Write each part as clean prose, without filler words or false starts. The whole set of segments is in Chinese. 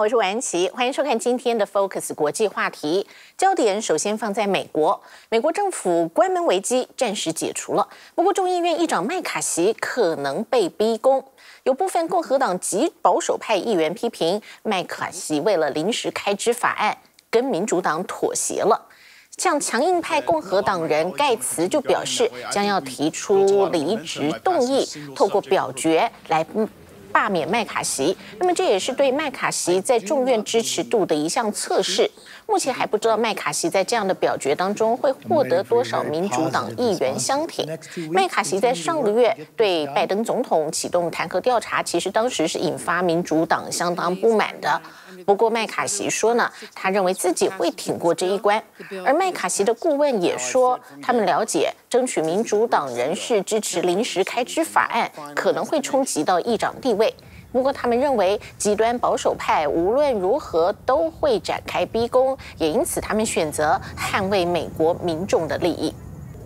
我是婉琪，欢迎收看今天的 Focus 国际话题。焦点首先放在美国，美国政府关门危机暂时解除了，不过众议院议长麦卡锡可能被逼宫。有部分共和党及保守派议员批评麦卡锡为了临时开支法案，跟民主党妥协了。像强硬派共和党人盖茨就表示，将要提出离职动议，透过表决来罢免麦卡锡。那么这也是对麦卡锡在众院支持度的一项测试。目前还不知道麦卡锡在这样的表决当中会获得多少民主党议员相挺。麦卡锡在上个月对拜登总统启动弹劾调查，其实当时是引发民主党相当不满的。不过麦卡锡说呢，他认为自己会挺过这一关。而麦卡锡的顾问也说，他们了解争取民主党人士支持临时开支法案可能会冲击到议长地位。不过他们认为极端保守派无论如何都会展开逼宫，也因此他们选择捍卫美国民众的利益。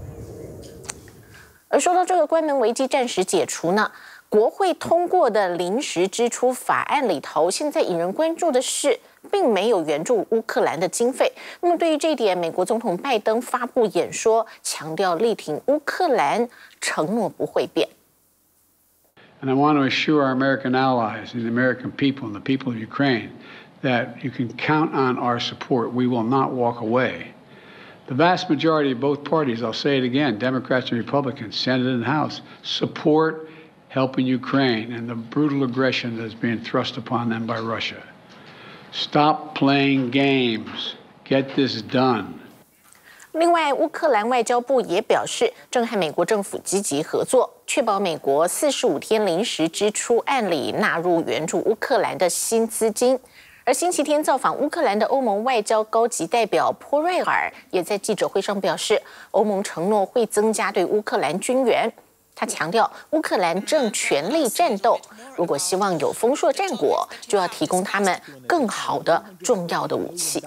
而说到这个关门危机暂时解除呢，国会通过的临时支出法案里头，现在引人关注的是，并没有援助乌克兰的经费。那么对于这一点，美国总统拜登发布演说，强调力挺乌克兰，承诺不会变。 And I want to assure our American allies and the American people and the people of Ukraine that you can count on our support. We will not walk away. The vast majority of both parties, I'll say it again, Democrats and Republicans, Senate and House, support helping Ukraine and the brutal aggression that is being thrust upon them by Russia. Stop playing games. Get this done. 另外，乌克兰外交部也表示，正和美国政府积极合作，确保美国45天临时支出案里纳入援助乌克兰的新资金。而星期天造访乌克兰的欧盟外交高级代表波瑞尔也在记者会上表示，欧盟承诺会增加对乌克兰军援。他强调，乌克兰正全力战斗，如果希望有丰硕战果，就要提供他们更好的重要的武器。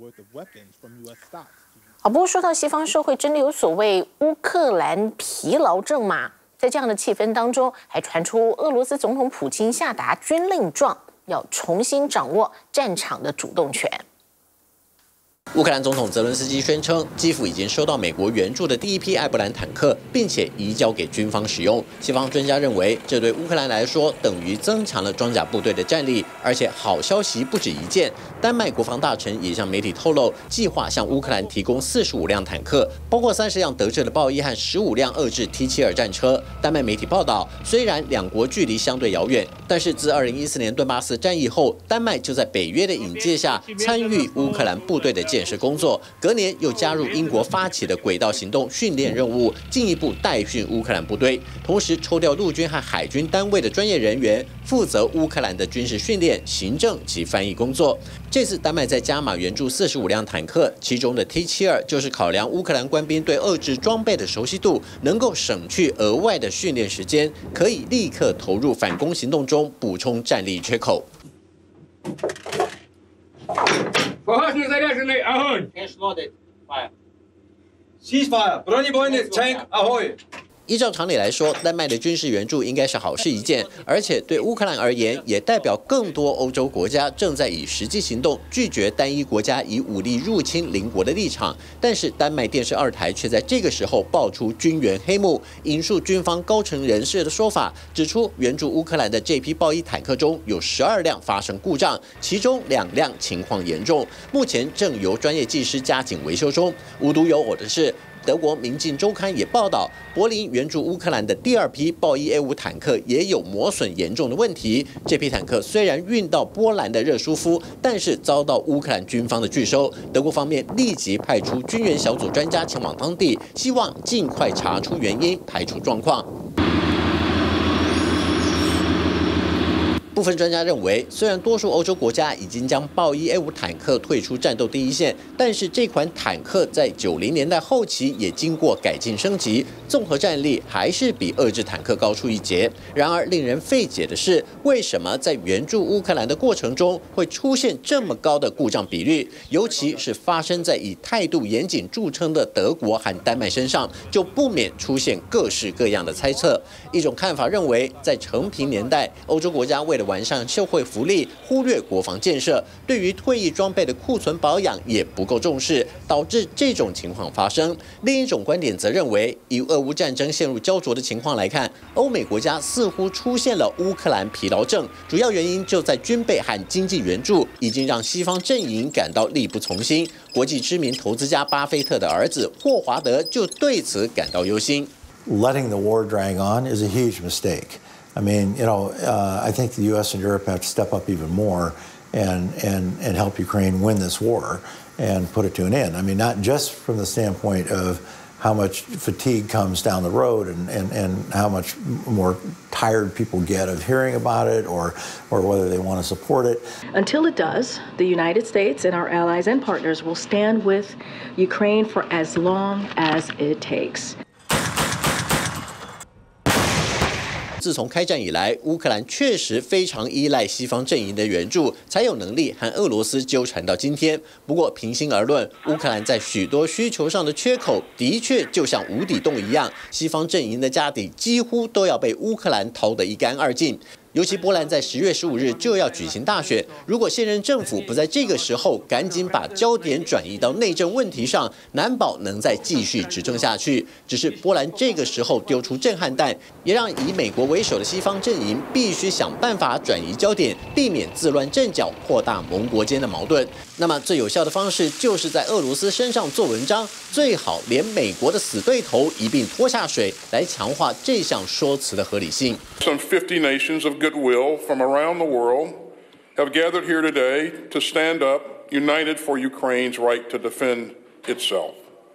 不过说到西方社会真的有所谓乌克兰疲劳症吗？在这样的气氛当中，还传出俄罗斯总统普京下达军令状，要重新掌握战场的主动权。 乌克兰总统泽伦斯基宣称，基辅已经收到美国援助的第一批艾布兰坦克，并且移交给军方使用。西方专家认为，这对乌克兰来说等于增强了装甲部队的战力。而且好消息不止一件，丹麦国防大臣也向媒体透露，计划向乌克兰提供45辆坦克，包括30辆德制的豹一和15辆俄制 T72战车。丹麦媒体报道，虽然两国距离相对遥远，但是自2014年顿巴斯战役后，丹麦就在北约的引介下参与乌克兰部队的建设工作，隔年又加入英国发起的轨道行动训练任务，进一步带训乌克兰部队，同时抽调陆军和海军单位的专业人员，负责乌克兰的军事训练、行政及翻译工作。这次丹麦在加码援助45辆坦克，其中的 T72就是考量乌克兰官兵对俄制装备的熟悉度，能够省去额外的训练时间，可以立刻投入反攻行动中，补充战力缺口。 Погасний заряджений огонь! Ceasefire! Бронебойний tank, огонь! 依照常理来说，丹麦的军事援助应该是好事一件，而且对乌克兰而言，也代表更多欧洲国家正在以实际行动拒绝单一国家以武力入侵邻国的立场。但是，丹麦电视2台却在这个时候爆出军援黑幕，引述军方高层人士的说法，指出援助乌克兰的这批豹一坦克中有12辆发生故障，其中2辆情况严重，目前正由专业技师加紧维修中。无独有偶的是，德国《明镜周刊》也报道，柏林援助乌克兰的第2批豹一 A5坦克也有磨损严重的问题。这批坦克虽然运到波兰的热舒夫，但是遭到乌克兰军方的拒收。德国方面立即派出军援小组专家前往当地，希望尽快查出原因，排除状况。部分专家认为，虽然多数欧洲国家已经将豹一 A5坦克退出战斗第一线，但是这款坦克在90年代后期也经过改进升级，综合战力还是比俄制坦克高出一截。然而，令人费解的是，为什么在援助乌克兰的过程中会出现这么高的故障比率？尤其是发生在以态度严谨著称的德国和丹麦身上，就不免出现各式各样的猜测。一种看法认为，在成平年代，欧洲国家为了完善社会福利，忽略国防建设，对于退役装备的库存保养也不够重视，导致这种情况发生。另一种观点则认为，以俄乌战争陷入焦灼的情况来看，欧美国家似乎出现了乌克兰疲劳症，主要原因就在军备和经济援助已经让西方阵营感到力不从心。国际知名投资家巴菲特的儿子霍华德就对此感到忧心。 Letting the war drag on is a huge mistake. I mean, I think the U.S. and Europe have to step up even more and help Ukraine win this war and put it to an end. I mean, not just from the standpoint of how much fatigue comes down the road and how much more tired people get of hearing about it or whether they want to support it. Until it does, the United States and our allies and partners will stand with Ukraine for as long as it takes. 自从开战以来，乌克兰确实非常依赖西方阵营的援助，才有能力和俄罗斯纠缠到今天。不过，平心而论，乌克兰在许多需求上的缺口，的确就像无底洞一样，西方阵营的家底几乎都要被乌克兰掏得一干二净。尤其波兰在10月15日就要举行大选，如果现任政府不在这个时候赶紧把焦点转移到内政问题上，难保能再继续执政下去。只是波兰这个时候丢出震撼弹，也让以美国为首的西方阵营必须想办法转移焦点，避免自乱阵脚，扩大盟国间的矛盾。那么最有效的方式就是在俄罗斯身上做文章，最好连美国的死对头一并拖下水，来强化这项说辞的合理性。 Some 50 nations of goodwill from around the world have gathered here today to stand up, united for Ukraine's right to defend itself.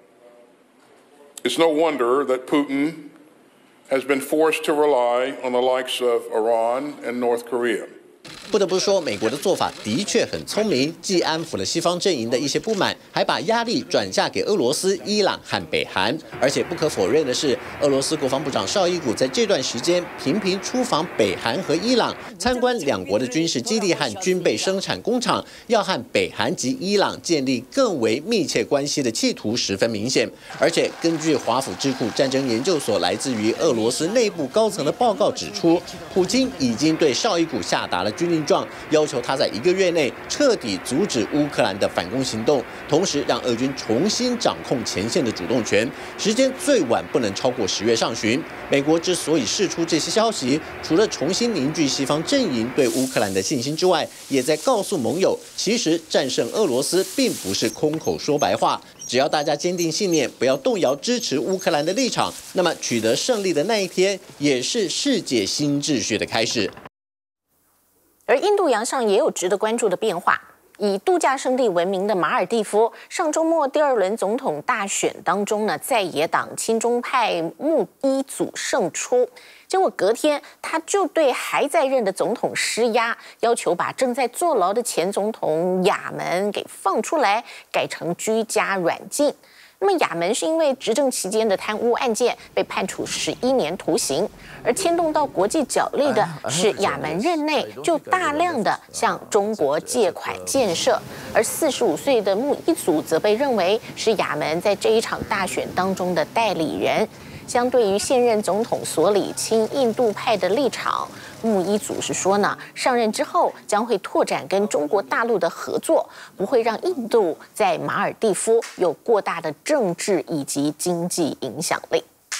It's no wonder that Putin has been forced to rely on the likes of Iran and North Korea. 不得不说，美国的做法的确很聪明，既安抚了西方阵营的一些不满，还把压力转嫁给俄罗斯、伊朗和北韩。而且不可否认的是，俄罗斯国防部长绍伊古在这段时间频频出访北韩和伊朗，参观两国的军事基地和军备生产工厂，要和北韩及伊朗建立更为密切关系的企图十分明显。而且根据华府智库战争研究所来自于俄罗斯内部高层的报告指出，普京已经对绍伊古下达了军令状，要求他在1个月内彻底阻止乌克兰的反攻行动，同时让俄军重新掌控前线的主动权，时间最晚不能超过10月上旬。美国之所以释出这些消息，除了重新凝聚西方阵营对乌克兰的信心之外，也在告诉盟友，其实战胜俄罗斯并不是空口说白话。只要大家坚定信念，不要动摇支持乌克兰的立场，那么取得胜利的那一天，也是世界新秩序的开始。 而印度洋上也有值得关注的变化。以度假胜地闻名的马尔地夫，上周末第2轮总统大选当中呢，在野党亲中派穆伊祖胜出。结果隔天，他就对还在任的总统施压，要求把正在坐牢的前总统亚门给放出来，改成居家软禁。那么亚门是因为执政期间的贪污案件被判处11年徒刑，而牵动到国际角力的是亚门任内就大量的向中国借款建设，而45岁的穆伊祖则被认为是亚门在这一场大选当中的代理人。相对于现任总统索里亲印度派的立场，穆伊祖是说呢，上任之后将会拓展跟中国大陆的合作，不会让印度在马尔地夫有过大的政治以及经济影响力。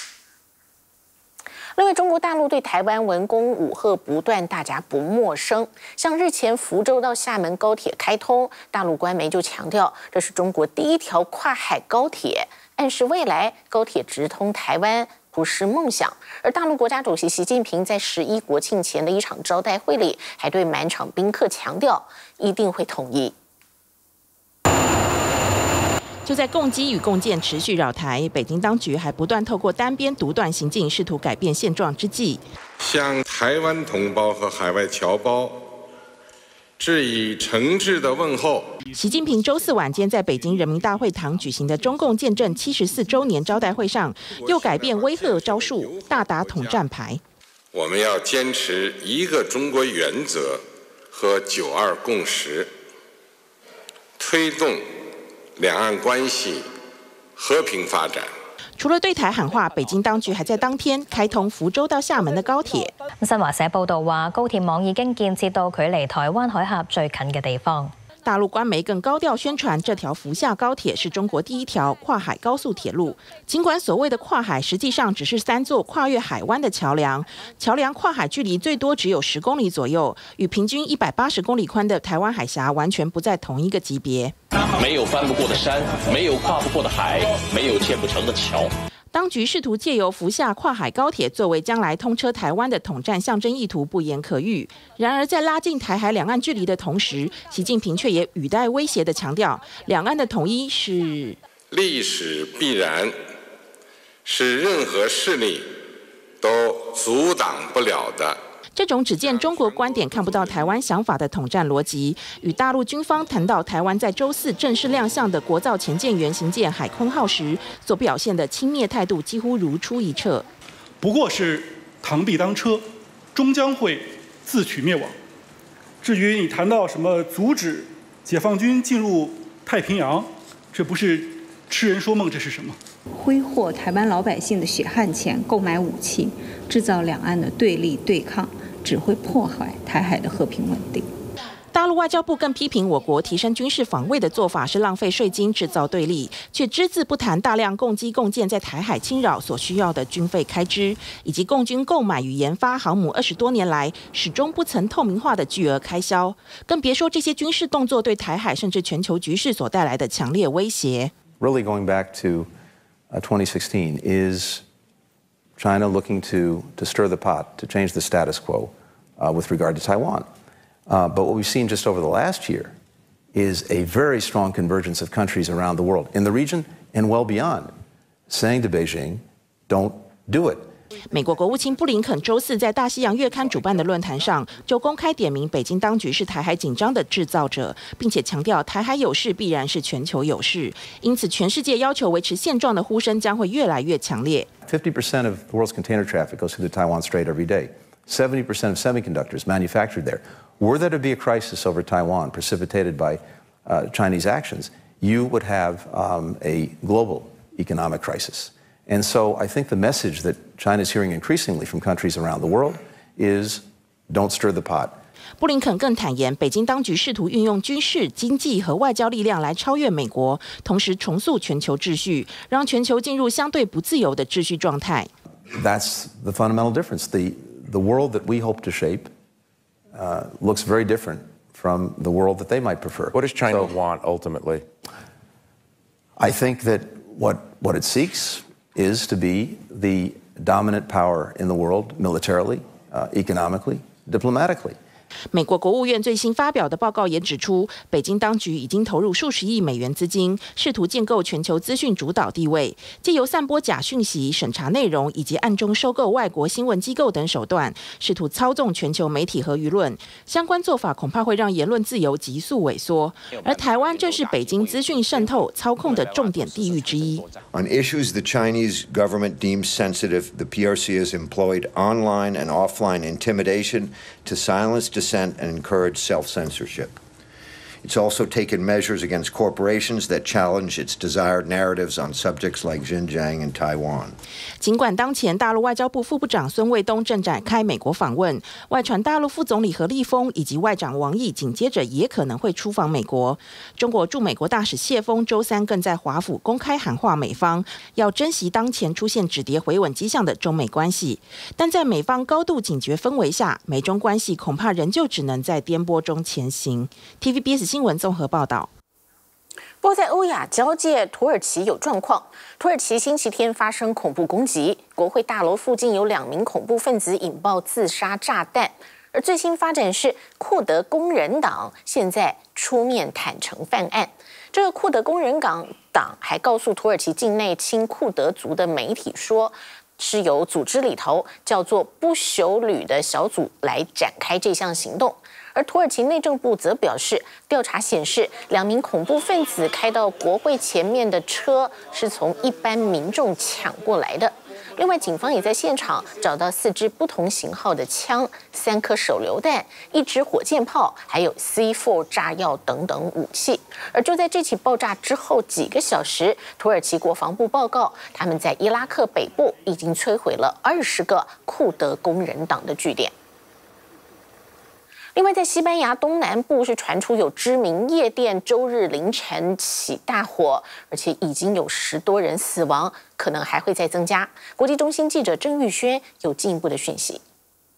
另外，中国大陆对台湾文攻武吓不断，大家不陌生。像日前福州到厦门高铁开通，大陆官媒就强调，这是中国第1条跨海高铁，暗示未来高铁直通台湾不是梦想。而大陆国家主席习近平在11国庆前的一场招待会里，还对满场宾客强调，一定会统一。 就在共机与共建持续扰台，北京当局还不断透过单边独断行径，试图改变现状之际， 向台湾同胞和海外侨胞致以诚挚的问候。 习近平周4晚间在北京人民大会堂举行的中共建政74周年招待会上，又改变威吓招数，大打统战牌。 我们要坚持一个中国原则和9·2共识，推动两岸关系和平发展。 除了对台喊话，北京当局还在当天开通福州到厦门的高鐵。 新華社報道話，高鐵網已經建設到距離台灣海峽最近嘅地方。 大陸官媒更高調宣傳，這條福廈高鐵是中國第一條跨海高速鐵路。儘管所謂的跨海，實際上只是3座跨越海灣的橋梁，橋梁跨海距離最多只有10公里左右，與平均180公里寬的台灣海峽完全不在同一個級別。 沒有翻不過的山，沒有跨不過的海，沒有建不成的橋。 當局試圖借由福廈跨海高鐵作為將來通車台灣的統戰象徵意圖不言可喻。然而，在拉近台海兩岸距離的同時，習近平卻也語帶威脅地強調，兩岸的統一是歷史必然，是任何勢力都阻擋不了的。 這種只見中國觀點看不到台灣想法的統戰邏輯，與大陸軍方談到台灣在週4正式亮相的國造潛艦原型艦海鯤號時所表現的輕蔑態度幾乎如出一轍。 不過是螳臂當車，終將會自取滅亡。至於你談到什麼阻止解放軍進入太平洋，這不是痴人說夢，這是什麼？ 揮霍台灣老百姓的血汗錢，購買武器，製造兩岸的對立對抗，只會破壞台海的和平穩定。 大陸外交部更批評我國提升軍事防衛的做法是浪費稅金製造對立，卻隻字不談大量共機共建在台海侵擾所需要的軍費開支，以及共軍購買與研發航母20多年來始終不曾透明化的巨額開銷，更別說這些軍事動作對台海甚至全球局勢所帶來的強烈威脅。 Really going back to 2016 is China looking to stir the pot, to change the status quo with regard to Taiwan. But what we've seen just over the last year is a very strong convergence of countries around the world, in the region and well beyond, saying to Beijing, don't do it. 美国国务卿布林肯周4在大西洋月刊主辦的論壇上，就公開點名北京當局是台海緊張的製造者，並且強調台海有事必然是全球有事，因此全世界要求維持現狀的呼聲將會越來越強烈。 50% of the world's container traffic goes through the Taiwan Strait every day. 70% of semiconductors manufactured there. Were there to be a crisis over Taiwan precipitated by Chinese actions, you would have a global economic crisis. And so I think the message that China is hearing increasingly from countries around the world is don't stir the pot. 布林肯更坦言，北京当局试图运用军事、经济和外交力量来超越美国，同时重塑全球秩序，让全球进入相对不自由的秩序状态。 That's the fundamental difference. The world that we hope to shape looks very different from the world that they might prefer. What does China want ultimately? I think that what it seeks is to be the dominant power in the world militarily, economically, diplomatically. 美国国务院最新发表的报告也指出，北京当局已经投入数十亿美元资金，试图建构全球资讯主导地位，借由散播假讯息、审查内容以及暗中收购外国新闻机构等手段，试图操纵全球媒体和舆论。相关做法恐怕会让言论自由急速萎缩。而台湾正是北京资讯渗透、操控的重点地域之一。 On issues the Chinese government deems sensitive, the PRC has employed online and offline intimidation to silence dissent and encourage self-censorship. It's also taken measures against corporations that challenge its desired narratives on subjects like Xinjiang and Taiwan. 尽管当前大陆外交部副部长孙卫东正展开美国访问，外传大陆副总理何立峰以及外长王毅紧接着也可能会出访美国。中国驻美国大使谢峰周3更在华府公开喊话美方，要珍惜当前出现止跌回稳迹象的中美关系。但在美方高度警觉氛围下，美中关系恐怕仍旧只能在颠簸中前行。TVBS 新闻综合报道。不过，在欧亚交界，土耳其有状况。土耳其星期天发生恐怖攻击，国会大楼附近有2名恐怖分子引爆自杀炸弹。而最新发展是，库德工人党现在出面坦诚犯案。这个库德工人党还告诉土耳其境内亲库德族的媒体说，是由组织里头叫做不朽旅的小组来展开这项行动。而土耳其内政部则表示，调查显示2名恐怖分子开到国会前面的车是从一般民众抢过来的。 另外，警方也在现场找到4支不同型号的枪、3颗手榴弹、1支火箭炮，还有 C4 炸药等等武器。而就在这起爆炸之后几个小时，土耳其国防部报告，他们在伊拉克北部已经摧毁了20个库德工人党的据点。另外，在西班牙东南部是传出有知名夜店周日凌晨起大火，而且已经有10多人死亡，可能还会再增加。国际中心记者郑玉轩有进一步的讯息。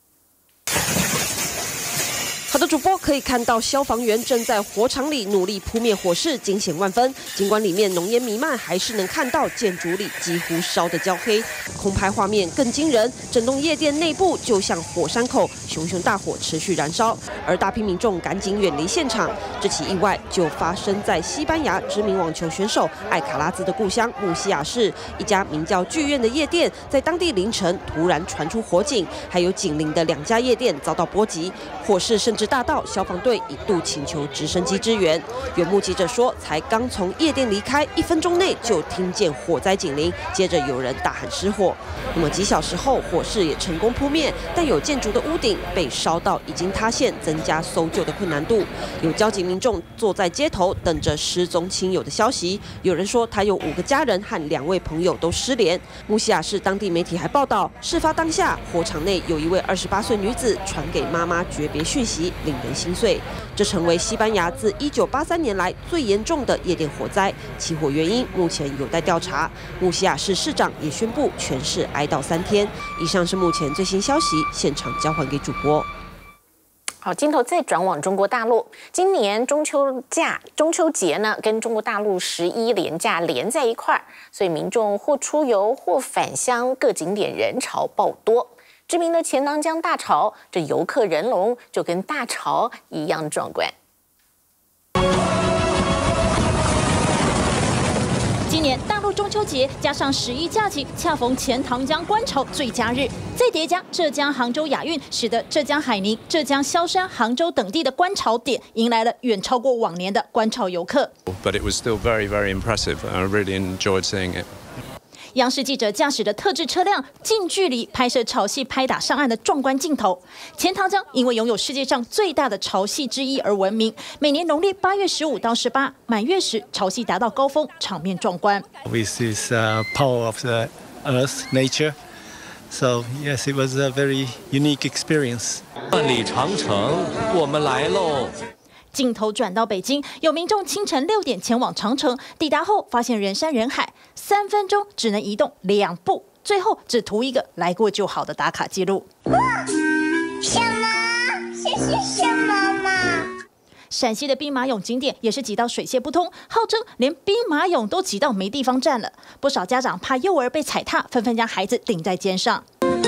好的主播可以看到，消防员正在火场里努力扑灭火势，惊险万分。尽管里面浓烟弥漫，还是能看到建筑里几乎烧得焦黑。空拍画面更惊人，整栋夜店内部就像火山口，熊熊大火持续燃烧，而大批民众赶紧远离现场。这起意外就发生在西班牙知名网球选手艾卡拉兹的故乡穆西亚市，一家名叫剧院的夜店，在当地凌晨突然传出火警，还有紧邻的2家夜店遭到波及，火势甚至大到消防队一度请求直升机支援。有目击者说，才刚从夜店离开1分钟内就听见火灾警铃，接着有人大喊失火。那么几小时后，火势也成功扑灭，但有建筑的屋顶被烧到已经塌陷，增加搜救的困难度。有交警民众坐在街头等着失踪亲友的消息，有人说他有5个家人和2位朋友都失联。穆西亚市当地媒体还报道，事发当下，火场内有一位28岁女子传给妈妈诀别讯息，令人心碎。这成为西班牙自1983年来最严重的夜店火灾，起火原因目前有待调查。穆西亚市市长也宣布全市哀悼3天。以上是目前最新消息，现场交还给主播。 好，镜头再转往中国大陆。今年中秋节呢，跟中国大陆11连假连在一块儿，所以民众或出游或返乡，各景点人潮爆多。知名的钱塘江大潮，这游客人龙就跟大潮一样壮观。 今年大陆中秋节加上11假期，恰逢钱塘江观潮最佳日，再叠加浙江杭州亚运，使得浙江海宁、浙江萧山、杭州等地的观潮点迎来了远超过往年的观潮游客。 But it was still very, very impressive. I really enjoyed seeing it. 央视记者驾驶的特制车辆近距离拍摄潮汐拍打上岸的壮观镜头。钱塘江因为拥有世界上最大的潮汐之一而闻名，每年农历8月15到18满月时，潮汐达到高峰，场面壮观。 This is power of the earth, nature. So yes, it was a very unique experience. 万里长城，我们来喽！ 镜头转到北京，有民众清晨6点前往长城，抵达后发现人山人海，3分钟只能移动2步，最后只图一个来过就好的打卡记录。 什么？这是什么嘛？ 陕西的兵马俑景点也是挤到水泄不通，号称连兵马俑都挤到没地方站了。不少家长怕幼儿被踩踏，纷纷将孩子顶在肩上。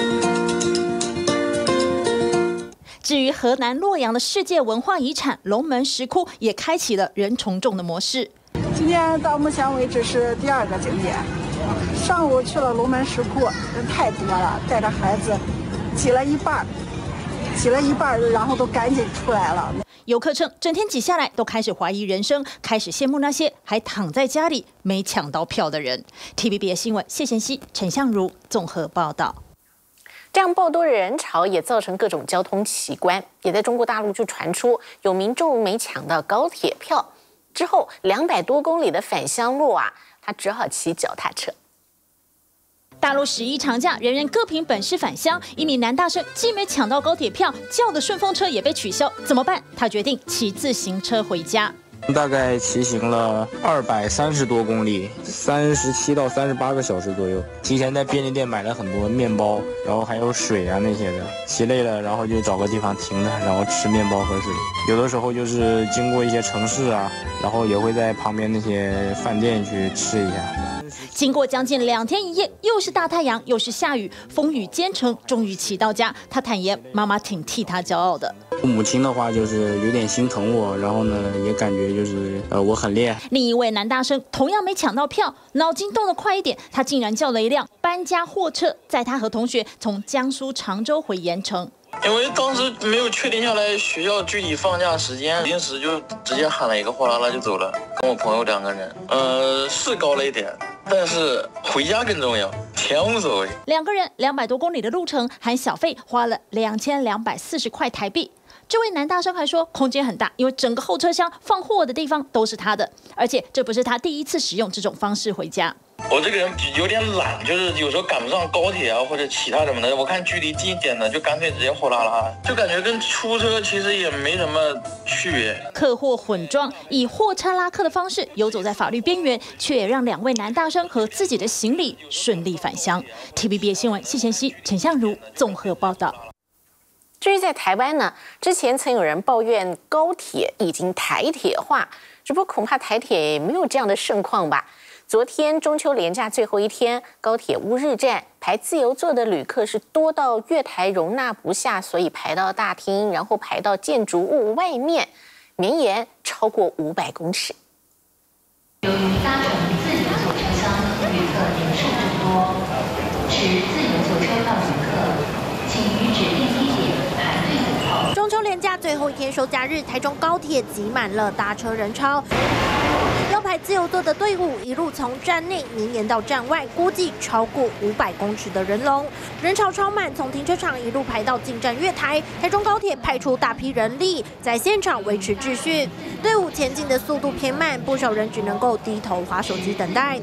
至于河南洛阳的世界文化遗产龙门石窟，也开启了人从众的模式。 今天到目前为止是第2个景点，上午去了龙门石窟，人太多了，带着孩子挤了一半，然后都赶紧出来了。 游客称，整天挤下来都开始怀疑人生，开始羡慕那些还躺在家里没抢到票的人。TVBS 新闻谢贤熙、陈相如综合报道。 这样爆多的人潮也造成各种交通奇观，也在中国大陆就传出有民众没抢到高铁票，之后200多公里的返乡路啊，他只好骑脚踏车。 大陆11长假，人人各凭本事返乡。一名男大生既没抢到高铁票，叫的顺风车也被取消，怎么办？他决定骑自行车回家。 大概骑行了230多公里，37到38个小时左右。提前在便利店买了很多面包，然后还有水啊那些的。骑累了，然后就找个地方停着，然后吃面包和水。有的时候就是经过一些城市啊，然后也会在旁边那些饭店去吃一下。 经过将近2天1夜，又是大太阳，又是下雨，风雨兼程，终于骑到家。他坦言，妈妈挺替他骄傲的。 母亲的话就是有点心疼我，然后呢也感觉就是我很厉害。 另一位男大生同样没抢到票，脑筋动得快一点，他竟然叫了一辆搬家货车，载他和同学从江苏常州回盐城。 因为当时没有确定下来学校具体放假时间，临时就直接喊了一个货拉拉就走了，跟我朋友2个人。是高了一点， 但是回家更重要，钱无所谓。 2个人200多公里的路程，含小费花了2240块台币。这位男大生还说，空间很大，因为整个后车厢放货的地方都是他的，而且这不是他第一次使用这种方式回家。 我这个人有点懒，就是有时候赶不上高铁啊或者其他什么的，我看距离近一点的就干脆直接货拉拉，就感觉跟出车其实也没什么区别。 客货混装，以货车拉客的方式游走在法律边缘，却也让2位男大生和自己的行李顺利返乡。TVBS 新闻谢贤熙、陈相如综合报道。 至于在台湾呢，之前曾有人抱怨高铁已经台铁化，只不过恐怕台铁没有这样的盛况吧。昨天中秋连假最后一天，高铁乌日站排自由座的旅客是多到月台容纳不下，所以排到大厅，然后排到建筑物外面，绵延超过500公尺。 由于搭乘自由座车厢旅客人数众多，持自由座车票旅客，请于指定地点排队等候。 中秋连假最后一天收假日，台中高铁挤满了搭车人潮。要排自由座的队伍一路从站内绵延到站外，估计超过500公尺的人龙，人潮超满，从停车场一路排到进站月台。台中高铁派出大批人力在现场维持秩序，队伍前进的速度偏慢，不少人只能够低头滑手机等待。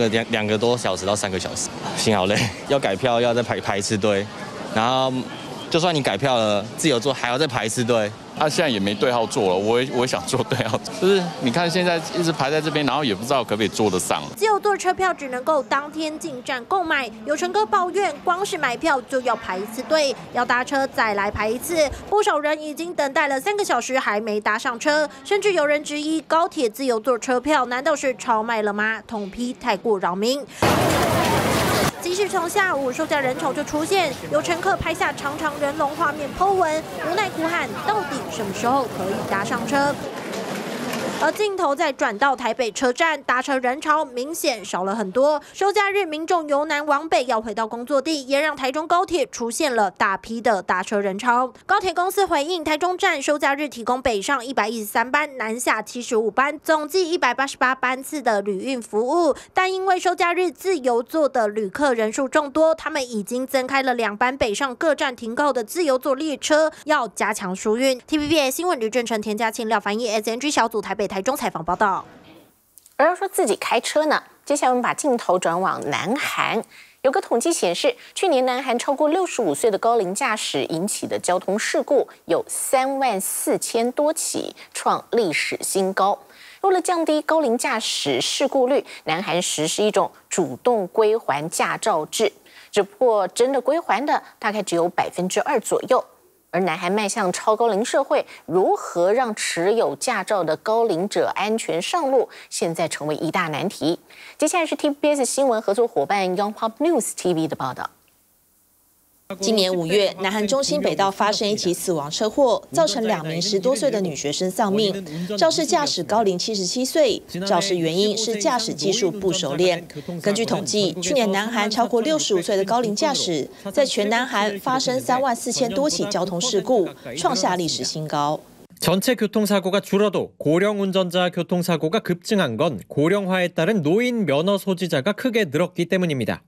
2个多小时到3个小时，心好累，要改票要再排一次队，然后就算你改票了，自由座还要再排一次队。 现在也没对号坐了，我也想坐对号，就是你看现在一直排在这边，然后也不知道可不可以坐得上。 自由座车票只能够当天进站购买，有乘客抱怨，光是买票就要排一次队，要搭车再来排一次，不少人已经等待了3个小时还没搭上车，甚至有人质疑高铁自由座车票难道是超卖了吗？痛批太过扰民。即使从下午收假人潮就出现，有乘客拍下长长人龙画面 po 文，无奈哭喊：到底什么时候可以搭上车？而镜头再转到台北车站，搭车人潮明显少了很多。收假日，民众由南往北要回到工作地，也让台中高铁出现了大批的搭车人潮。高铁公司回应，台中站收假日提供北上113班、南下75班，总计188班次的旅运服务。但因为收假日自由座的旅客人数众多，他们已经增开了2班北上各站停靠的自由座列车，要加强疏运。TVBS 新闻吕正成、田家庆、廖凡义 SNG 小组台北台中采访报道。 而要说自己开车呢，接下来我们把镜头转往南韩。有个统计显示，去年南韩超过65岁的高龄驾驶引起的交通事故有34000多起，创历史新高。为了降低高龄驾驶事故率，南韩实施一种主动归还驾照制，只不过真的归还的大概只有2%左右。而南韩迈向超高龄社会，如何让持有驾照的高龄者安全上路，现在成为一大难题。接下来是 TVBS 新闻合作伙伴 Yonhap News TV 的报道。 今年5月，南韩中心北道发生一起死亡车祸，造成2名10多岁的女学生丧命。肇事驾驶高龄77岁，肇事原因是驾驶技术不熟练。根据统计，去年南韩超过65岁的高龄驾驶，在全南韩发生34000多起交通事故，创下历史新高。 전체 교통사고가 줄어도 고령 운전자 교통사고가 급증한 건 고령화에 따른 노인 면허 소지자가 크게 늘었기 때문입니다.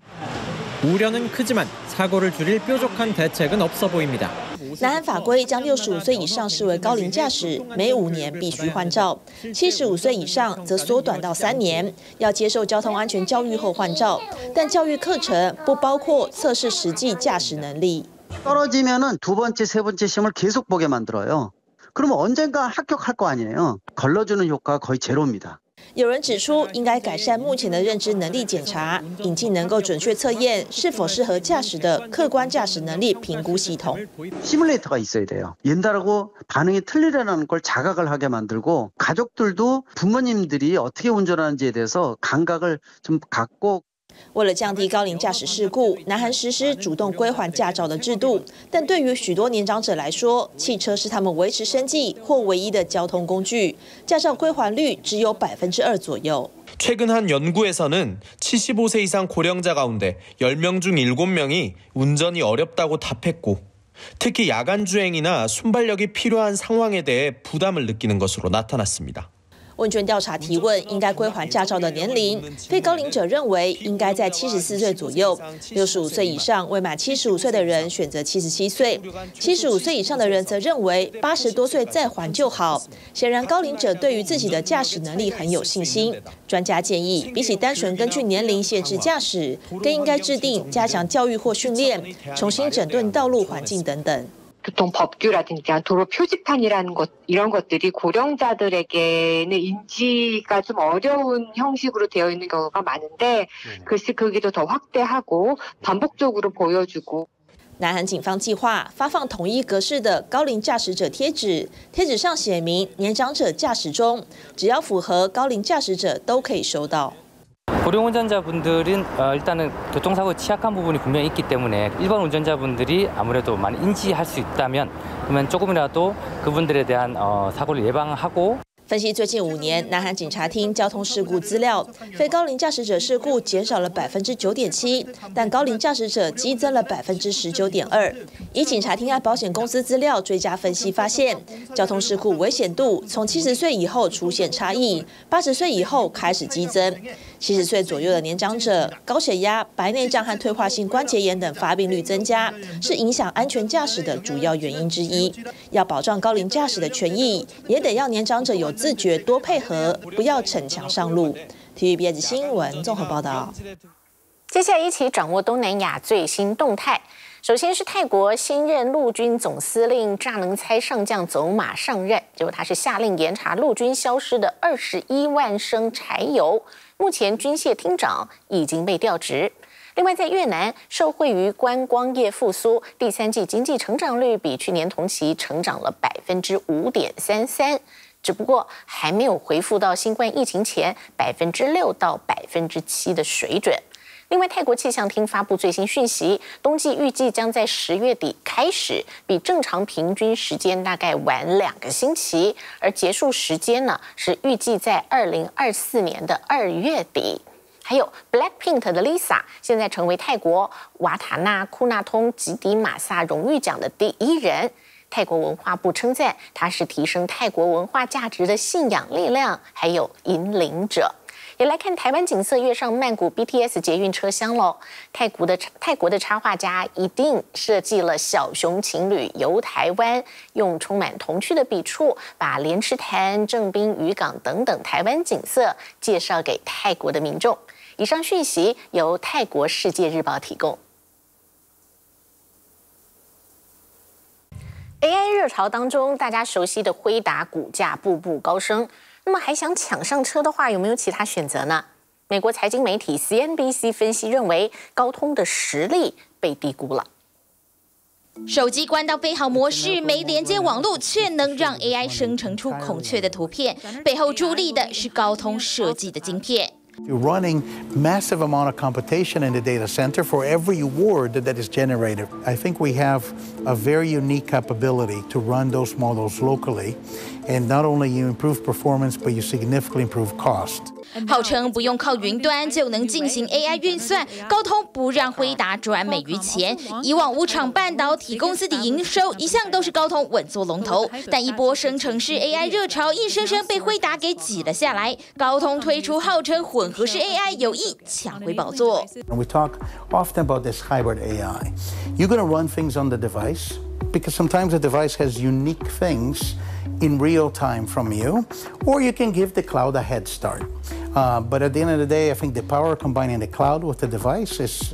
우려는 크지만 사고를 줄일 뾰족한 대책은 없어 보입니다. 南韩法规将65岁以上视为高龄驾驶，每5年必须换照；75岁以上则缩短到3年，要接受交通安全教育后换照。但教育课程不包括测试实际驾驶能力。 떨어지면은 두 번째, 세 번째 시험을 계속 보게 만들어요. 그러면 언젠가 합격할 거 아니에요. 걸러주는 효과가 거의 제로입니다. 有人指出，应该改善目前的认知能力检查，引进能够准确测验是否适合驾驶的客观驾驶能力评估系统。 시뮬레이터가 있어야 돼요. 옛날하고 반응이 틀리라는 걸 자각을 하게 만들고 가족들도 부모님들이 어떻게 운전하는지에 대해서 감각을 좀 갖고 为了降低高龄驾驶事故，南韩实施主动归还驾照的制度。但对于许多年长者来说，汽车是他们维持生计或唯一的交通工具，驾照归还率只有2%左右。 최근 한 연구에서는 75세 이상 고령자 가운데 10명 중 7명이 운전이 어렵다고 답했고, 특히 야간 주행이나 순발력이 필요한 상황에 대해 부담을 느끼는 것으로 나타났습니다. 问卷调查提问应该归还驾照的年龄，非高龄者认为应该在74岁左右，65岁以上未满75岁的人选择77岁，75岁以上的人则认为80多岁再还就好。显然，高龄者对于自己的驾驶能力很有信心。专家建议，比起单纯根据年龄限制驾驶，更应该制定加强教育或训练，重新整顿道路环境等等。 교통법규라든지 도로 표지판이라는 것 이런 것들이 고령자들에게는 인지가 좀 어려운 형식으로 되어 있는 경우가 많은데 글쎄 거기도 더 확대하고 반복적으로 보여주고. 南韩警方计划发放统一格式的高龄驾驶者贴纸，贴纸上写明年长者驾驶中，只要符合高龄驾驶者都可以收到。 고령 운전자분들은 일단은 교통사고에 취약한 부분이 분명히 있기 때문에 일반 운전자분들이 아무래도 많이 인지할 수 있다면 그러면 조금이라도 그분들에 대한 사고를 예방하고 分析最近5年南韩警察厅交通事故资料，非高龄驾驶者事故减少了9.7%，但高龄驾驶者激增了19.2%。以警察厅和保险公司资料追加分析发现，交通事故危险度从70岁以后出现差异，80岁以后开始激增。70岁左右的年长者，高血压、白内障和退化性关节炎等发病率增加，是影响安全驾驶的主要原因之一。要保障高龄驾驶的权益，也得要年长者有 自觉多配合，不要逞强上路。TVBS 新闻综合报道。 接下来一起掌握东南亚最新动态。首先是泰国新任陆军总司令乍能猜上将走马上任，结果他是下令严查陆军消失的21万升柴油，目前军械厅长已经被调职。 另外，在越南，受惠于观光业复苏，第三季经济成长率比去年同期成长了5.33%，只不过还没有恢复到新冠疫情前6%到7%的水准。另外，泰国气象厅发布最新讯息，冬季预计将在10月底开始，比正常平均时间大概晚2个星期，而结束时间呢是预计在2024年的2月底。 还有 Blackpink 的 Lisa 现在成为泰国瓦塔纳库纳通吉迪马萨荣誉奖的第1人。泰国文化部称赞她是提升泰国文化价值的信仰力量，还有引领者。也来看台湾景色，跃上曼谷 BTS 捷运车厢喽。泰国的插画家一定设计了小熊情侣游台湾，用充满童趣的笔触，把莲池潭、正滨渔港等等台湾景色介绍给泰国的民众。 以上讯息由泰国《世界日报》提供。AI 热潮当中，大家熟悉的辉达股价步步高升。那么，还想抢上车的话，有没有其他选择呢？美国财经媒体 CNBC 分析认为，高通的实力被低估了。 手机关到飞行模式，没连接网络，却能让 AI 生成出孔雀的图片，背后助力的是高通设计的晶片。 You're running massive amount of computation in the data center for every word that is generated. I think we have a very unique capability to run those models locally, and not only you improve performance, but you significantly improve cost. 号称不用靠云端就能进行 AI 运算，高通不让辉达赚美于钱。以往5厂半导体公司的营收一向都是高通稳坐龙头，但一波生成式 AI 热潮硬生生被辉达给挤了下来。高通推出号称混合式 AI， 有意抢回宝座。 We talk often about this hybrid AI. You're going to run things on the device because sometimes the device has unique things in real time from you, or you can give the cloud a head start. But at the end of the day, I think the power combining the cloud with the device is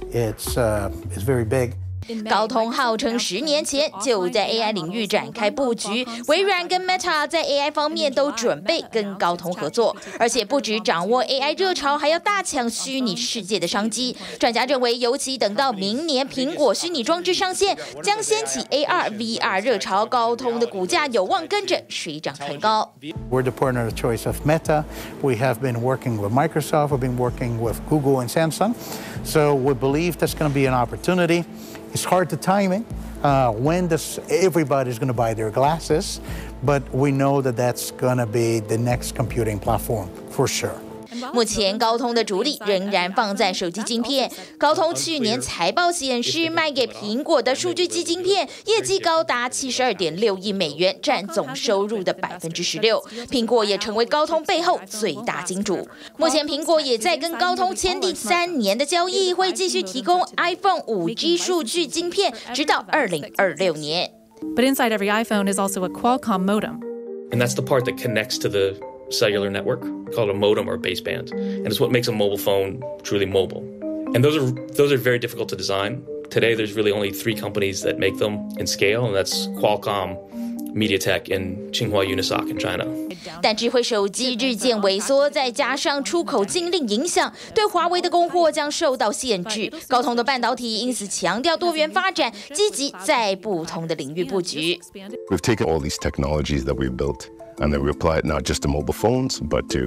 very big. 高通号称10年前就在 AI 领域展开布局，微软跟 Meta 在 AI 方面都准备跟高通合作，而且不止掌握 AI 热潮，还要大抢虚拟世界的商机。专家认为，尤其等到明年苹果虚拟装置上线，将掀起 AR、VR 热潮，高通的股价有望跟着水涨船高。 We're the partner of choice of Meta. We have been working with Microsoft. We've been working with Google and Samsung. So we believe that's going to be an opportunity. It's hard to time it. When does everybody's going to buy their glasses? But we know that that's going to be the next computing platform for sure. 目前高通的主力仍然放在手机晶片。高通去年财报显示，卖给苹果的数据机晶片业绩高达72.6亿美元，占总收入的16%。苹果也成为高通背后最大金主。目前苹果也在跟高通签订3年的交易，会继续提供 iPhone 5G 数据晶片，直到2026年。 But inside every iPhone is also a Qualcomm modem. And that's the part that connects to the cellular network, called a modem or baseband. And it's what makes a mobile phone truly mobile. And those are very difficult to design. Today, there's really only 3 companies that make them in scale, and that's Qualcomm, MediaTek, and Tsinghua Unisoc in China. 但智慧手机日渐萎缩，再加上出口禁令影响，对华为的供货将受到限制。高通的半导体因此强调多元发展，积极在不同的领域布局。 We've taken all these technologies that we've built, and then we apply it not just to mobile phones, but to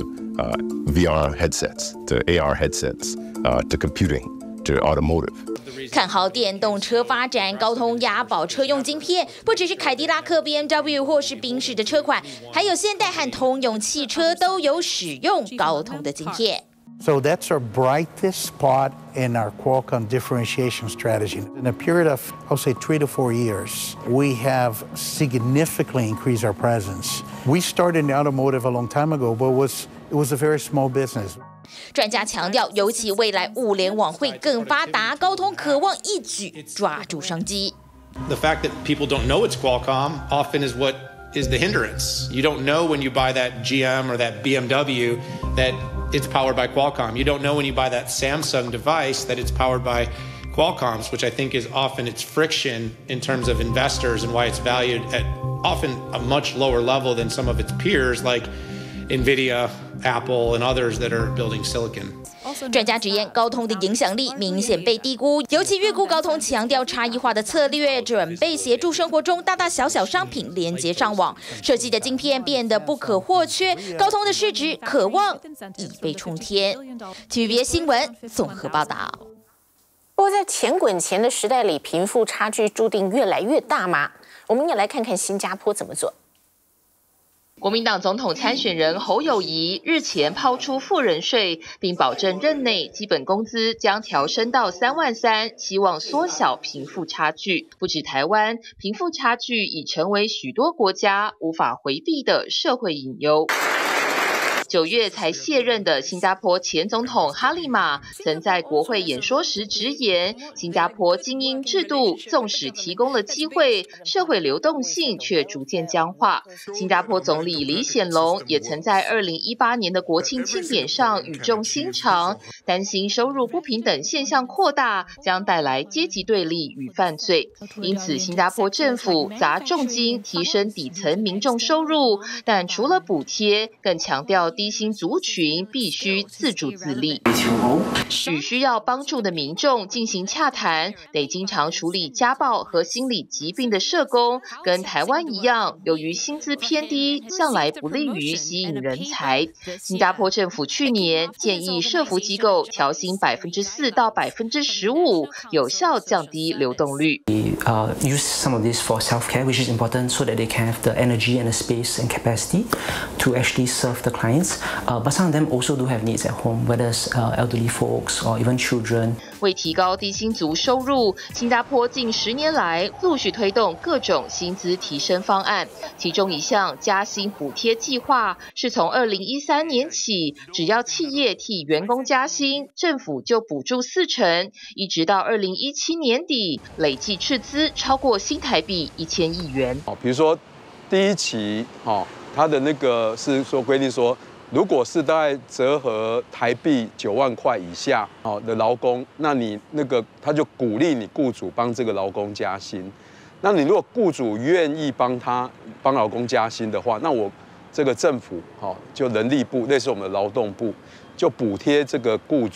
VR headsets, to AR headsets, to computing, to automotive. 看好电动车发展，高通押宝车用晶片，不只是凯迪拉克、BMW 或是宾士的车款，还有现代和通用汽车都有使用高通的晶片。 So that's our brightest spot in our Qualcomm differentiation strategy. In a period of, I'll say, 3 to 4 years, we have significantly increased our presence. We started in automotive a long time ago, but it was a very small business. 专家强调，尤其未来物联网会更发达，高通渴望一举抓住商机。 The fact that people don't know it's Qualcomm often is what is the hindrance. You don't know when you buy that GM or that BMW that it's powered by Qualcomm. You don't know when you buy that Samsung device that it's powered by Qualcomm's, which I think is often its friction in terms of investors and why it's valued at often a much lower level than some of its peers like NVIDIA, Apple, and others that are building silicon. 专家直言，高通的影响力明显被低估，尤其预估高通强调差异化的策略，准备协助生活中大大小小商品连接上网，设计的晶片变得不可或缺，高通的市值可望一飞冲天。TVBS 新闻综合报道。 不过，在钱滚钱的时代里，贫富差距注定越来越大吗？我们也来看看新加坡怎么做。 国民党总统参选人侯友宜日前抛出富人税，并保证任内基本工资将调升到33000，希望缩小贫富差距。不止台湾，贫富差距已成为许多国家无法回避的社会隐忧。9月才卸任的新加坡前总统哈利玛曾在国会演说时直言，新加坡精英制度纵使提供了机会，社会流动性却逐渐僵化。新加坡总理李显龙也曾在2018年的国庆庆典上语重心长，担心收入不平等现象扩大将带来阶级对立与犯罪。因此，新加坡政府砸重金提升底层民众收入，但除了补贴，更强调低薪族群必须自主自立，与需要帮助的民众进行洽谈，得经常处理家暴和心理疾病的社工，跟台湾一样，由于薪资偏低，向来不利于吸引人才。新加坡政府去年建议社福机构调薪4%到15%，有效降低流动率。 Use some of this for self-care, which is important so that they can have the energy and the space and capacity to actually serve the clients. But some of them also do have needs at home, whether it's elderly folks or even children. 为提高低薪族收入，新加坡近10年来陆续推动各种薪资提升方案，其中一项加薪补贴计划是从2013年起，只要企业替员工加薪，政府就补助40%，一直到2017年底，累计斥资超过新台币1000亿元。 比如说第一期，它的那个是说规定说，如果是大概折合台币9万块以下的劳工，那你那个他就鼓励你雇主帮这个劳工加薪。那你如果雇主愿意帮劳工加薪的话，那我这个政府就人力部类似我们的劳动部就补贴这个雇主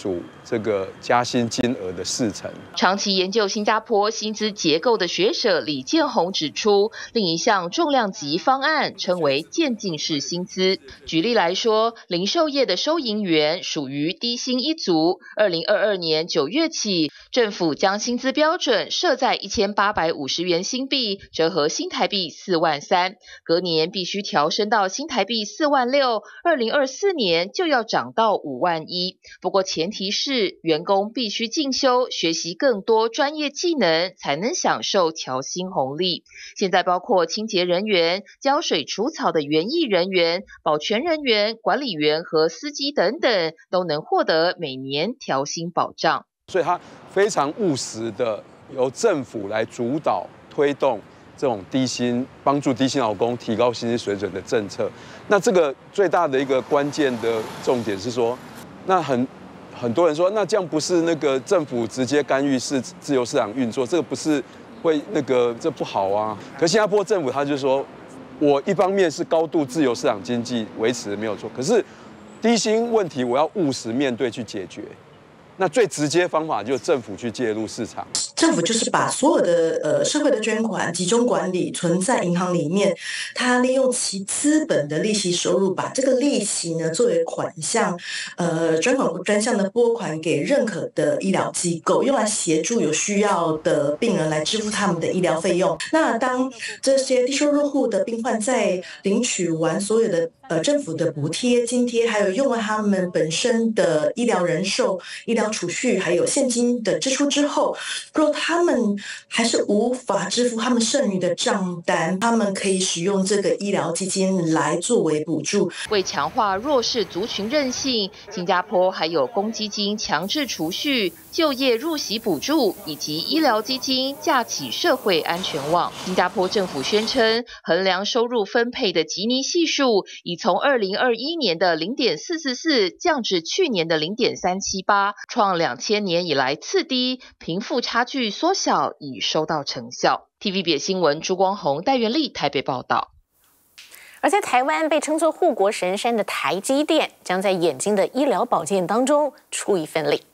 这个加薪金额的40%。 长期研究新加坡薪资结构的学者李建宏指出，另一项重量级方案称为渐进式薪资。举例来说，零售业的收银员属于低薪一族。2022年9月起，政府将薪资标准设在1850元新币，折合新台币43000，隔年必须调升到新台币46000，2024年就要涨到51000。不过前提是员工必须进修，学习更多专业技能，才能享受调薪红利。现在包括清洁人员、浇水除草的园艺人员、保全人员、管理员和司机等等，都能获得每年调薪保障。 所以它非常务实的由政府来主导推动这种低薪，帮助低薪劳工提高薪资水准的政策。那这个最大的一个关键的重点是说，那很多人说，那这样不是那个政府直接干预自由市场运作，这个不是会这不好啊。可新加坡政府他就说，我一方面是高度自由市场经济维持没有错，可是低薪问题我要务实面对去解决。那最直接方法就是政府去介入市场。 政府就是把所有的社会的捐款集中管理，存在银行里面，他利用其资本的利息收入，把这个利息呢作为款项，专项的拨款给认可的医疗机构，用来协助有需要的病人来支付他们的医疗费用。那当这些低收入户的病患在领取完所有的政府的补贴、津贴，还有用完他们本身的医疗人寿、医疗储蓄，还有现金的支出之后，若他们还是无法支付他们剩余的账单，他们可以使用这个医疗基金来作为补助。 为强化弱势族群韧性，新加坡还有公积金强制储蓄、就业入息补助以及医疗基金架起社会安全网。新加坡政府宣称，衡量收入分配的吉尼系数已从2021年的 0.444 降至去年的 0.378， 创2000年以来次低，贫富差距缩小已收到成效。TVBS 新闻朱光宏、戴元丽台北报道。 而在台湾被称作护国神山的台积电，将在眼睛的医疗保健当中出一份力。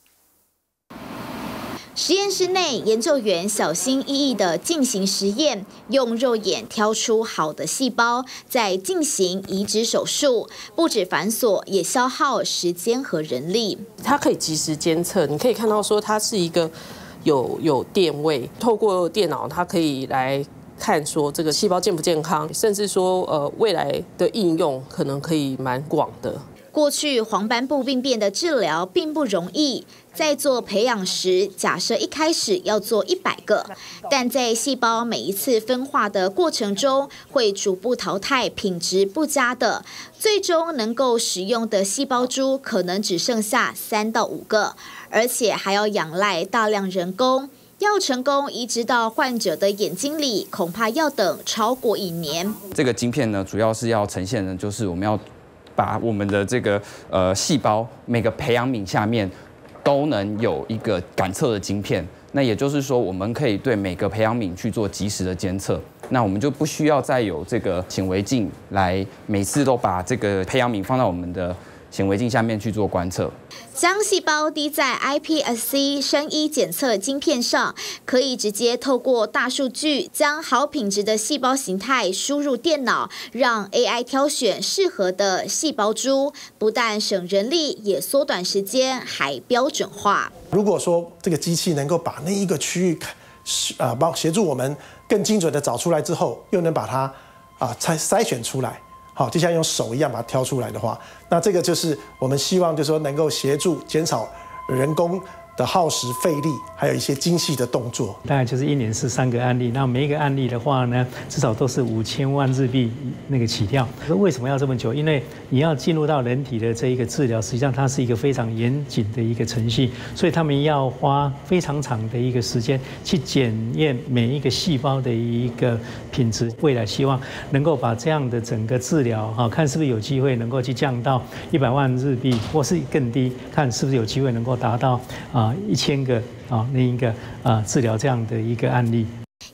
实验室内，研究员小心翼翼地进行实验，用肉眼挑出好的细胞，再进行移植手术，不止繁琐，也消耗时间和人力。 它可以及时监测，你可以看到说它是一个有电位，透过电脑它可以来看说这个细胞健不健康，甚至说未来的应用可能可以蛮广的。 过去黄斑部病变的治疗并不容易，在做培养时，假设一开始要做100个，但在细胞每一次分化的过程中，会逐步淘汰品质不佳的，最终能够使用的细胞株可能只剩下3到5个，而且还要仰赖大量人工。要成功移植到患者的眼睛里，恐怕要等超过1年。 这个晶片呢，主要是要呈现的就是我们要把我们的这个细胞每个培养皿下面都能有一个感测的晶片，那也就是说，我们可以对每个培养皿去做及时的监测，那我们就不需要再有这个显微镜来每次都把这个培养皿放到我们的显微镜下面去做观测。 将细胞滴在 iPSC 生医检测晶片上，可以直接透过大数据将好品质的细胞形态输入电脑，让 AI 挑选适合的细胞株，不但省人力，也缩短时间，还标准化。 如果说这个机器能够把那一个区域协助我们更精准的找出来之后，又能把它筛选出来。好，就像用手一样把它挑出来的话，那这个就是我们希望，就是说能够协助减少人工的耗时费力，还有一些精细的动作。 大概就是1年是3个案例，那每一个案例的话呢，至少都是5000万日币那个起跳。为什么要这么久？因为你要进入到人体的这一个治疗，实际上它是一个非常严谨的一个程序，所以他们要花非常长的一个时间去检验每一个细胞的一个品质。未来希望能够把这样的整个治疗看是不是有机会能够去降到100万日币，或是更低，看是不是有机会能够达到1000个那一个治疗这样的一个案例。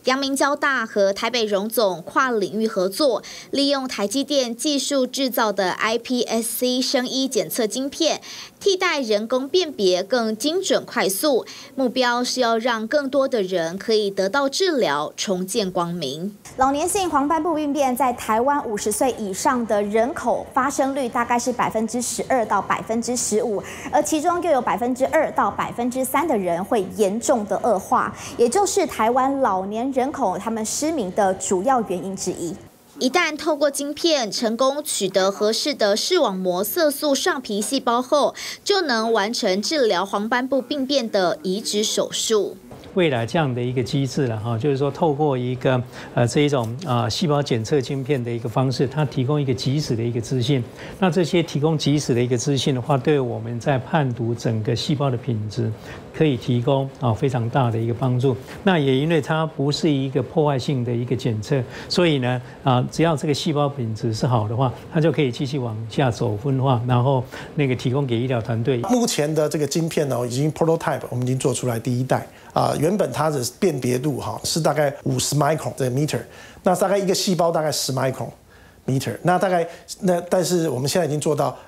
阳明交大和台北荣总跨领域合作，利用台积电技术制造的 iPSC 生医检测晶片，替代人工辨别更精准快速。目标是要让更多的人可以得到治疗，重见光明。 老年性黄斑部病变在台湾50岁以上的人口发生率大概是12%到15%，而其中又有2%到3%的人会严重的恶化，也就是台湾老年人口他们失明的主要原因之一。 一旦透过晶片成功取得合适的视网膜色素上皮细胞后，就能完成治疗黄斑部病变的移植手术。 未来这样的一个机制了哈，就是说透过一个这一种细胞检测晶片的一个方式，它提供一个即时的一个资讯。那这些提供即时的一个资讯的话，对我们在判读整个细胞的品质，可以提供非常大的一个帮助。那也因为它不是一个破坏性的一个检测，所以呢只要这个细胞品质是好的话，它就可以继续往下走分化，然后那个提供给医疗团队。 目前的这个晶片呢，已经 prototype 我们已经做出来第一代。原本它的辨别度是大概50 micron 的 meter， 那大概一个细胞大概10 micron meter， 但是我们现在已经做到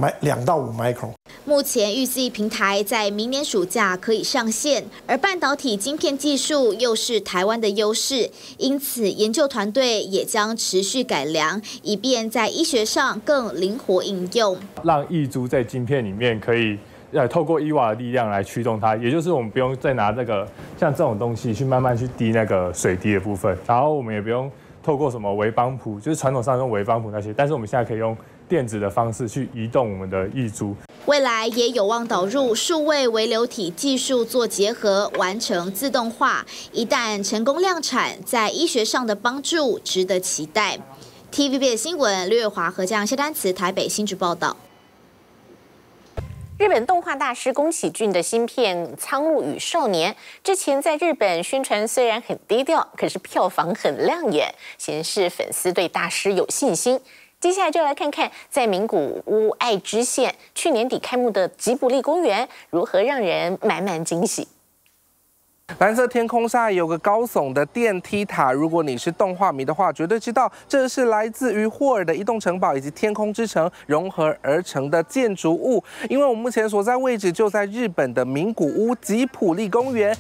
2到5 micron。 目前预计平台在明年暑假可以上线，而半导体晶片技术又是台湾的优势，因此研究团队也将持续改良，以便在医学上更灵活应用， 让异株在晶片里面可以。透过伊娃的力量来驱动它，也就是我们不用再拿这个像这种东西去慢慢去滴那个水滴的部分，然后我们也不用透过什么微帮谱，就是传统上用微帮谱那些，但是我们现在可以用电子的方式去移动我们的异株。 未来也有望导入数位微流体技术做结合，完成自动化。一旦成功量产，在医学上的帮助值得期待。TVB 新闻刘月华、何江、谢丹慈台北新竹报道。 日本动画大师宫崎骏的新片《苍鹭与少年》之前在日本宣传虽然很低调，可是票房很亮眼，显示粉丝对大师有信心。接下来就来看看在名古屋爱知县去年底开幕的吉卜力公园如何让人满满惊喜。 蓝色天空下有个高耸的电梯塔，如果你是动画迷的话，绝对知道这是来自于霍尔的移动城堡以及天空之城融合而成的建筑物。因为我们目前所在位置就在日本的名古屋吉卜力公园。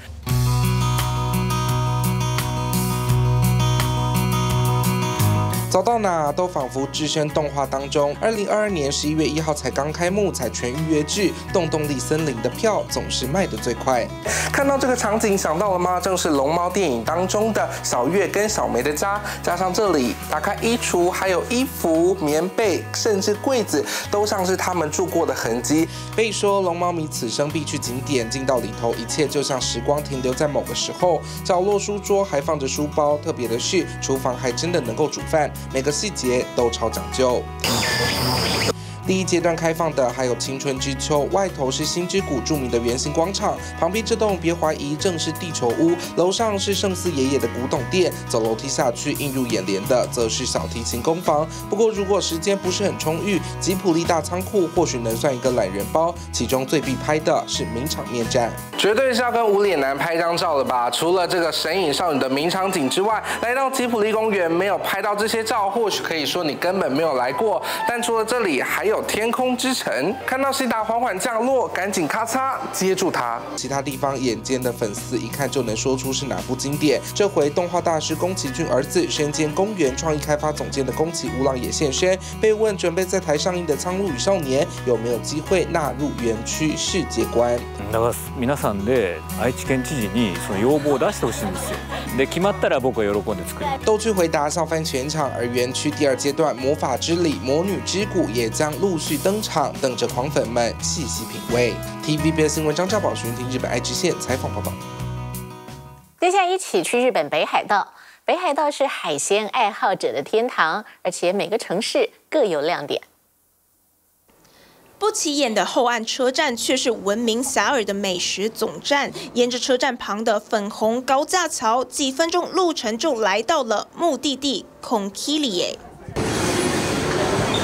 走到哪都仿佛置身动画当中。2022年11月1号才刚开幕，才全预约制，动动力森林的票总是卖得最快。看到这个场景，想到了吗？正是龙猫电影当中的小月跟小梅的家。加上这里打开衣橱，还有衣服、棉被，甚至柜子，都像是他们住过的痕迹。被说龙猫迷此生必去景点，进到里头，一切就像时光停留在某个时候。角落书桌还放着书包，特别的是厨房还真的能够煮饭。每个细节都超讲究。第一阶段开放的还有青春之丘，外头是新之谷著名的圆形广场，旁边这栋别怀疑正是地球屋，楼上是圣寺爷爷的古董店，走楼梯下去映入眼帘的则是小提琴工房。不过如果时间不是很充裕，吉卜力大仓库或许能算一个懒人包，其中最必拍的是名场面站，绝对是要跟无脸男拍张照了吧？除了这个神隐少女的名场景之外，来到吉卜力公园没有拍到这些照，或许可以说你根本没有来过。但除了这里，还有天空之城，看到西达缓缓降落，赶紧咔嚓接住它。其他地方眼尖的粉丝一看就能说出是哪部经典。这回动画大师宫崎骏儿子，身兼公园创意开发总监的宫崎吾朗也现身，被问准备在台上映的《苍鹭与少年》有没有机会纳入园区世界观。 だから皆さんで愛知県知事にその要望を出してほしいんですよ。で決まったら僕は喜んで作る。 逗趣回答笑翻全场，而园区第二阶段魔法之里魔女之谷也将陆续登场，等着狂粉们细细品味。TVB 新闻张兆宝巡听日本爱知县采访报道。 接下来一起去日本北海道。北海道是海鲜爱好者的天堂，而且每个城市各有亮点。 不起眼的后岸车站却是闻名遐迩的美食总站。沿着车站旁的粉红高架桥，几分钟路程就来到了目的地孔基里耶。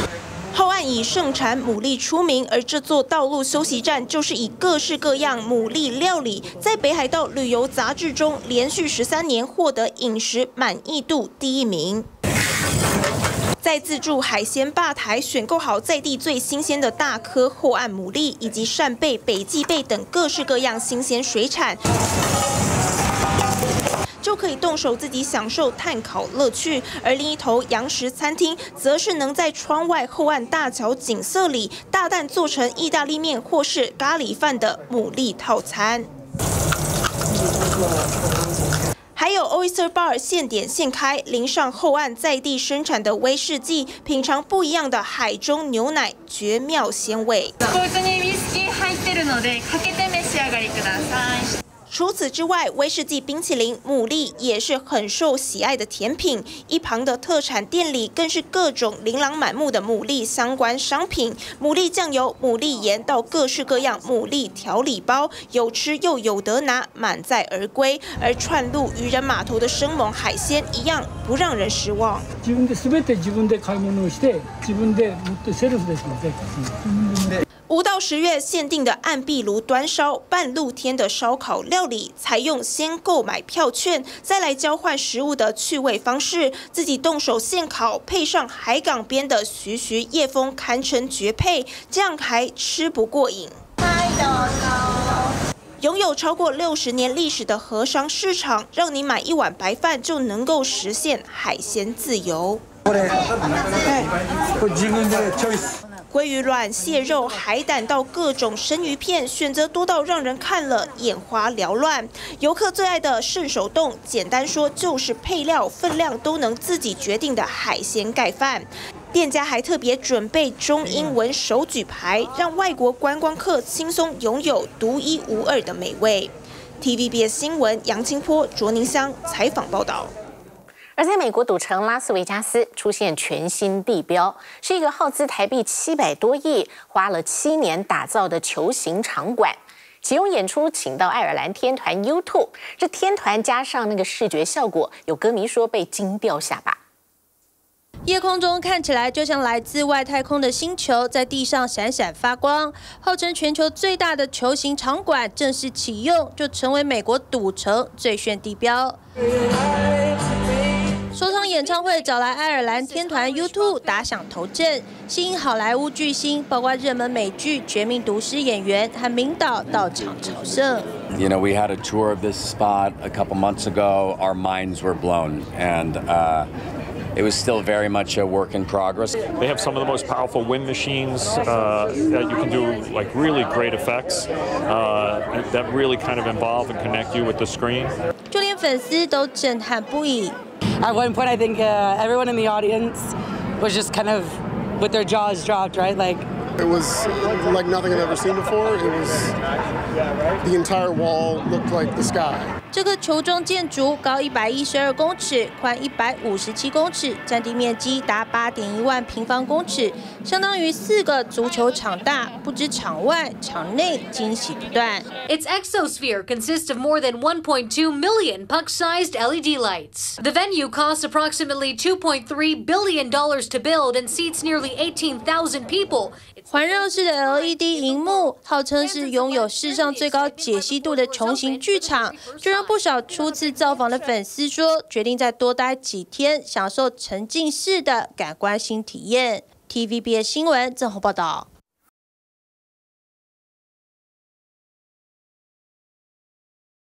后岸以盛产牡蛎出名，而这座道路休息站就是以各式各样牡蛎料理，在北海道旅游杂志中连续13年获得饮食满意度第1名。在自助海鲜吧台选购好在地最新鲜的大颗后岸牡蛎，以及扇贝、北极贝等各式各样新鲜水产。就可以动手自己享受炭烤乐趣，而另一头洋食餐厅则是能在窗外后岸大桥景色里大胆做成意大利面或是咖喱饭的牡蛎套餐。还有 Oyster Bar 现点现开，淋上后岸在地生产的威士忌，品尝不一样的海中牛奶，绝妙鲜味。除此之外，威士忌冰淇淋、牡蛎也是很受喜爱的甜品。一旁的特产店里更是各种琳琅满目的牡蛎相关商品，牡蛎酱油、牡蛎盐到各式各样牡蛎调理包，有吃又有得拿，满载而归。而串路渔人码头的生猛海鲜一样不让人失望。 自分で全て自分で買い物をして自分で持ってセルフですので。 5到10月限定的按壁炉端烧半露天的烧烤料理，采用先购买票券再来交换食物的趣味方式，自己动手现烤，配上海港边的徐徐夜风，堪称绝配。这样还吃不过瘾。拥有超过60年历史的和商市场，让你买一碗白饭就能够实现海鲜自由。鲑鱼卵、蟹肉、海胆到各种生鱼片，选择多到让人看了眼花缭乱。游客最爱的圣手冻，简单说就是配料分量都能自己决定的海鲜盖饭。店家还特别准备中英文手举牌，让外国观光客轻松拥有独一无二的美味。TVBS 新闻杨清波、卓宁香采访报道。 而在美国赌城拉斯维加斯出现全新地标，是一个耗资台币700多亿、花了7年打造的球形场馆。启用演出请到爱尔兰天团 U2， 这天团加上那个视觉效果，有歌迷说被惊掉下巴。 夜空中看起来就像来自外太空的星球，在地上闪闪发光。号称全球最大的球形场馆正式启用，就成为美国赌城最炫地标。首场演唱会找来爱尔兰天团 U2 打响头阵，吸引好莱坞巨星，包括热门美剧《绝命毒师》演员和名导到场朝圣。 You know, we had a tour of this spot a couple months ago. Our minds were blown, and it was still very much a work in progress. They have some of the most powerful wind machines that you can do like really great effects that really kind of involve and connect you with the screen. 就连粉丝都震撼不已。 At one point, I think everyone in the audience was just kind of with their jaws dropped, right? Like it was like nothing I've ever seen before. It was the entire wall looked like the sky. 这个球状建筑高112公尺，宽157公尺，占地面积达8.1万平方公尺，相当于4个足球场大。不止场外，场内惊喜不断。 Its exosphere consists of more than 1.2 million puck-sized LED lights. The venue cost approximately $2.3 billion to build and seats nearly 18,000 people. 环绕式的 LED 荧幕，号称是拥有世上最高解析度的球形剧场，就让不少初次造访的粉丝说，决定再多待几天，享受沉浸式的感官新体验。TVBS 新闻郑红报道。